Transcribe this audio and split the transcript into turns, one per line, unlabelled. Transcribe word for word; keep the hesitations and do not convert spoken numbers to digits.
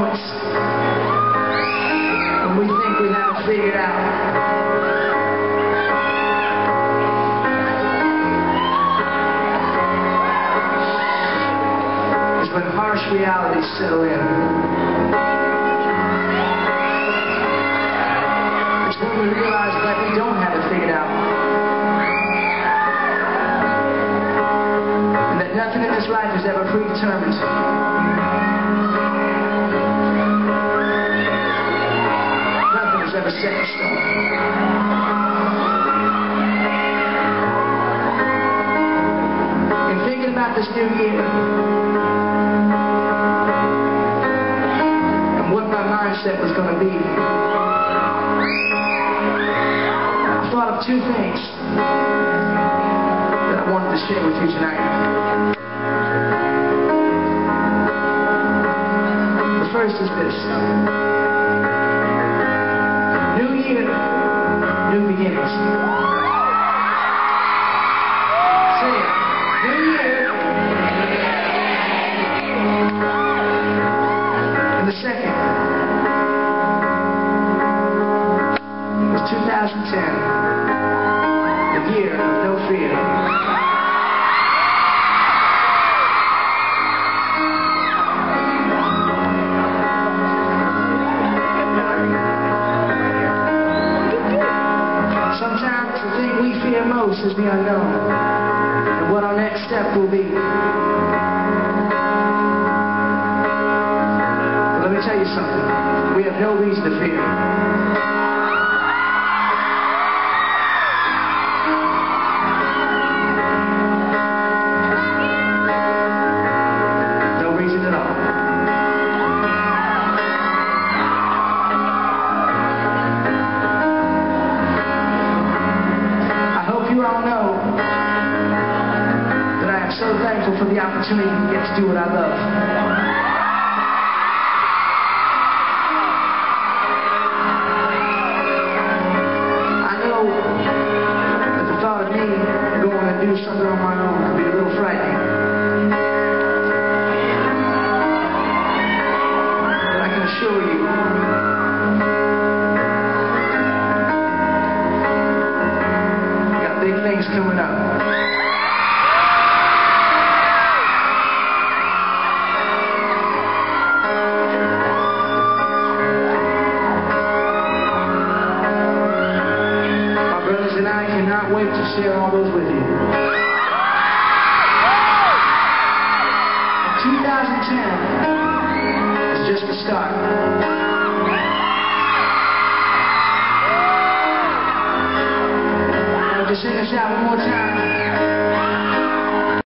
moments when we think we have it figured out. It's when harsh realities settle in. It's when we realize that we don't have it figured out. And that nothing in this life is ever predetermined. Ever set in stone. In thinking about this new year and what my mindset was going to be, I thought of two things that I wanted to share with you tonight. The first is this. New year, new beginnings. Say it. New year. And the second was two thousand ten, the year of no fear. Sometimes the thing we fear most is the unknown, and what our next step will be. But let me tell you something. We have no reason to fear. No reason at all. You all know that I am so thankful for the opportunity to get to do what I love. I know that the thought of me going and do something on my own could be a little frightening. But I can assure you big things coming up. My brothers and I cannot wait to share all those with you. twenty ten is just the start.